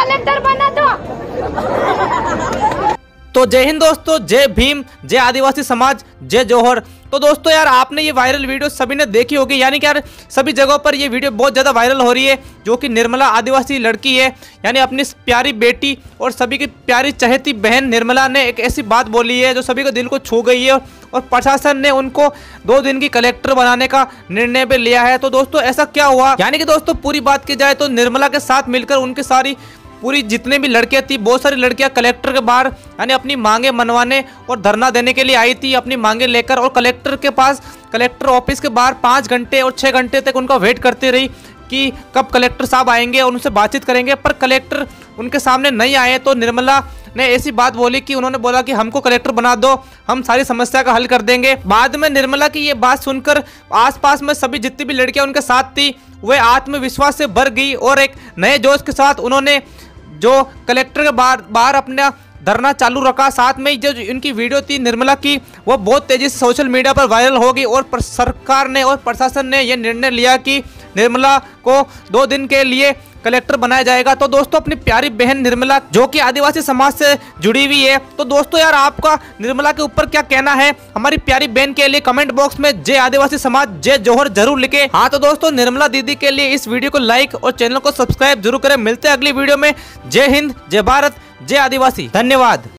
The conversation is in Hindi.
कलेक्टर बना दो। तो जय हिंद दोस्तों, जय भीम, जय आदिवासी समाज, जय जौहर। तो दोस्तों यार, आपने ये वायरल वीडियो सभी ने देखी होगी, यानी कि यार सभी जगहों पर ये वीडियो बहुत ज़्यादा वायरल हो रही है, जो कि निर्मला आदिवासी लड़की है, यानी अपनी प्यारी बेटी और सभी की प्यारी चहेती बहन निर्मला ने एक ऐसी बात बोली है जो सभी को दिल को छू गई है, और प्रशासन ने उनको 2 दिन की कलेक्टर बनाने का निर्णय भी लिया है। तो दोस्तों ऐसा क्या हुआ, यानी कि दोस्तों पूरी बात की जाए तो निर्मला के साथ मिलकर उनकी सारी पूरी जितने भी लड़कियां थी, बहुत सारी लड़कियां कलेक्टर के बाहर यानी अपनी मांगे मनवाने और धरना देने के लिए आई थी अपनी मांगे लेकर, और कलेक्टर के पास, कलेक्टर ऑफिस के बाहर 5 घंटे और 6 घंटे तक उनका वेट करती रही कि कब कलेक्टर साहब आएंगे और उनसे बातचीत करेंगे, पर कलेक्टर उनके सामने नहीं आए। तो निर्मला ने ऐसी बात बोली कि उन्होंने बोला कि हमको कलेक्टर बना दो, हम सारी समस्या का हल कर देंगे। बाद में निर्मला की ये बात सुनकर आसपास में सभी जितनी भी लड़कियां उनके साथ थी वे आत्मविश्वास से भर गई, और एक नए जोश के साथ उन्होंने जो कलेक्टर के बाहर अपना धरना चालू रखा। साथ में जो इनकी वीडियो थी निर्मला की, वो बहुत तेजी से सोशल मीडिया पर वायरल हो गई, और सरकार ने और प्रशासन ने यह निर्णय लिया कि निर्मला को 2 दिन के लिए कलेक्टर बनाया जाएगा। तो दोस्तों अपनी प्यारी बहन निर्मला जो कि आदिवासी समाज से जुड़ी हुई है, तो दोस्तों यार आपका निर्मला के ऊपर क्या कहना है हमारी प्यारी बहन के लिए कमेंट बॉक्स में जय आदिवासी समाज जय जौहर जरूर लिखे। हाँ तो दोस्तों निर्मला दीदी के लिए इस वीडियो को लाइक और चैनल को सब्सक्राइब जरूर करें। मिलते हैं अगली वीडियो में। जय हिंद, जय भारत, जय आदिवासी। धन्यवाद।